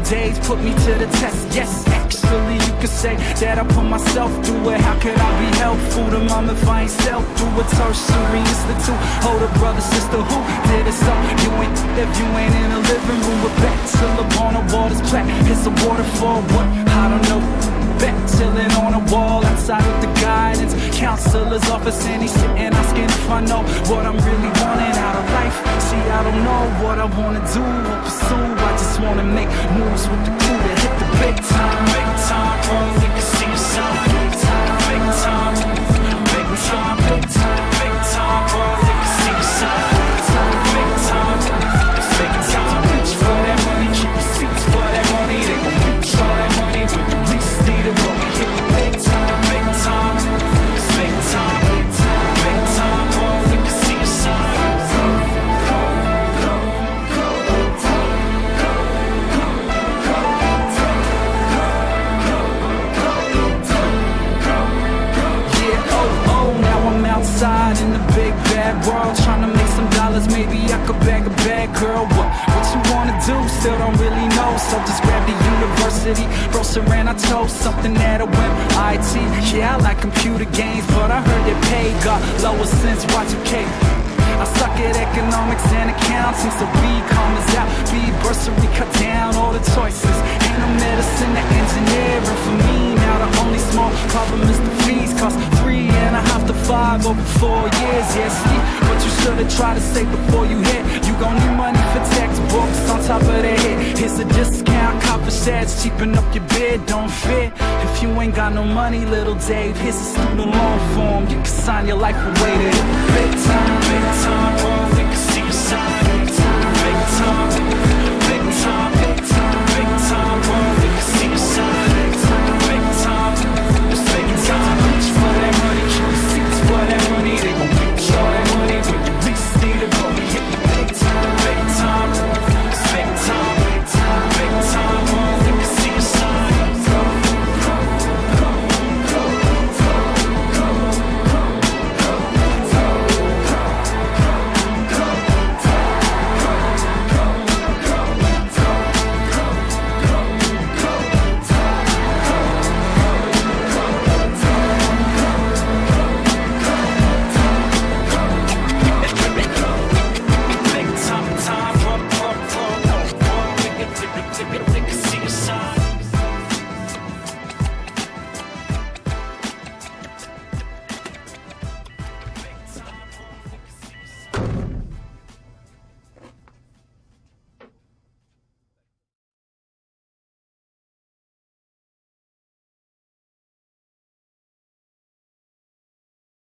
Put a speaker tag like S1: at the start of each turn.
S1: days put me to the test. Yes, actually you could say that I put myself through it. How could I be helpful to mom if I ain't self through a tertiary institute? Hold a brother, sister, who did it so? You ain't if you ain't in a living room with back till upon a water's plaque. It's a waterfall, what? I don't know. Back chillin' on a wall outside of the guidance counselor's office, and he's sitting asking if I know what I'm really wanting out of life. See, I don't know what I wanna do or pursue. I just wanna make moves with the crew to hit the big time. Big time, bro, you can see yourself. Big time, big time, big time, big time, big time, bro, you can see yourself. Big time, big time, big time. Reach for that money, keep receipts for that money. They gon' reach for that money when you least need it. But we hit the big time, big time, big time, big time, big time, bro, you can see yourself. Outside in the big bad world, trying to make some dollars. Maybe I could bag a bad girl. What you wanna do? Still don't really know. So just grab the university. Bro, Saran, I told something that'll win IT. Yeah, I like computer games, but I heard that pay got lower since Y2K. I suck at economics and accounting, so BCom is out. B bursary, cut down all the choices. Ain't no medicine or engineering for me. Now the only small problem is the fees. Cost 3.5 to 5 over 4 years. Yeah, see, but you should've tried to save before you hit. You gon' need money for textbooks on top of that hit. Here's a discount, copper sheds, cheapen up your bid, don't fit. If you ain't got no money, little Dave, here's a student loan form. You can sign your life away to hit big time, big time, bro.